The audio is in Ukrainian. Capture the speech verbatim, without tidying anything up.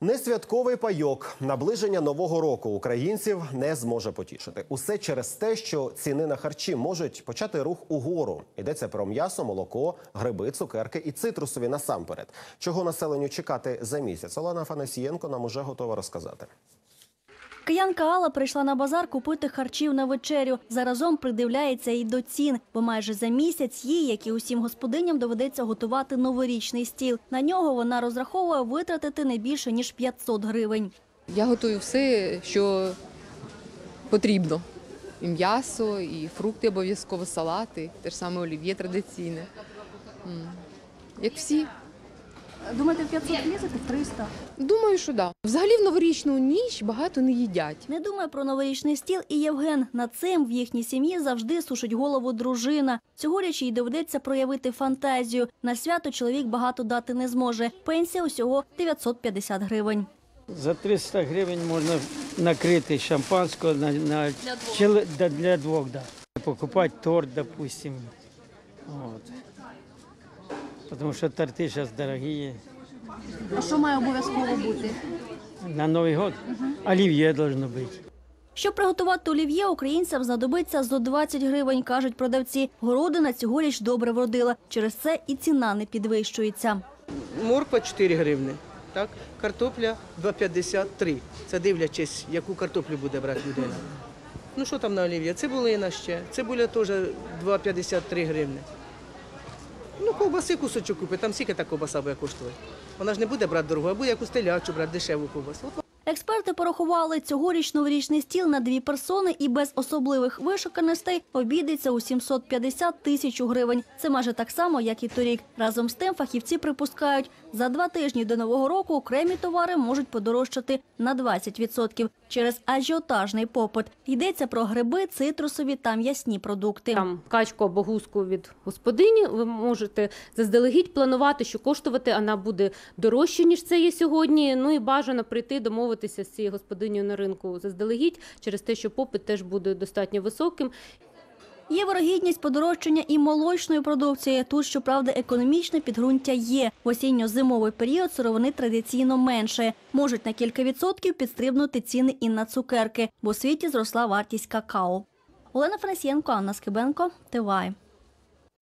Несвятковий пайок, наближення Нового року українців не зможе потішити. Усе через те, що ціни на харчі можуть почати рух угору. Йдеться про м'ясо, молоко, гриби, цукерки і цитрусові насамперед. Чого населенню чекати за місяць? Олена Афанасієнко нам уже готова розказати. Киянка Алла прийшла на базар купити харчів на вечерю. Заразом придивляється і до цін, бо майже за місяць їй, як і усім господиням, доведеться готувати новорічний стіл. На нього вона розраховує витратити не більше, ніж п'ятсот гривень. Я готую все, що потрібно. І м'ясо, і фрукти обов'язково, салати, те ж саме олів'є традиційне. Як всі. Думаєте, в п'ятсот влізете? триста? Думаю, що так. Да. Взагалі в новорічну ніч багато не їдять. Не думає про новорічний стіл і Євген. Над цим в їхній сім'ї завжди сушить голову дружина. Цьогоріч їй доведеться проявити фантазію. На свято чоловік багато дати не зможе. Пенсія усього дев'ятсот п'ятдесят гривень. За триста гривень можна накрити шампанського на, на для двох. Чили, да, для двох да. Покупати торт, допустим. Вот. Тому що торти зараз дорогі. А що має обов'язково бути? На Новий год олів'є має бути. Щоб приготувати олів'є, українцям знадобиться зо двадцять гривень, кажуть продавці. Городина цьогоріч добре вродила. Через це і ціна не підвищується. Морква чотири гривні, так? Картопля два п'ятдесят три. Це дивлячись, яку картоплю буде брати людина. Ну що там на олів'є? Цибулина ще. Цибуля теж два п'ятдесят три гривні. Ну, ковбаси кусочок купить, там скільки та ковбаса буде коштувати. Вона ж не буде брати дорогу, а буде якусь телячу брати, дешеву ковбасу. Експерти порахували, цьогоріч новорічний стіл на дві персони і без особливих вишуканостей обійдеться у сімсот п'ятдесят тисяч гривень. Це майже так само, як і торік. Разом з тим фахівці припускають, за два тижні до Нового року окремі товари можуть подорожчати на двадцять відсотків через ажіотажний попит. Йдеться про гриби, цитрусові та м'ясні продукти. Там качку або гуску від господині ви можете заздалегідь планувати, що коштувати вона буде дорожче, ніж це є сьогодні. Ну і бажано прийти домовитися з цією господинею на ринку заздалегідь, через те, що попит теж буде достатньо високим. Є вирогідність подорожчання і молочної продукції. Тут, щоправда, економічне підґрунтя є. В осінньо-зимовий період сировини традиційно менше. Можуть на кілька відсотків підстрибнути ціни і на цукерки, бо у світі зросла вартість какао. Олена Афанасієнко, Анна Скибенко, ТВАЙ.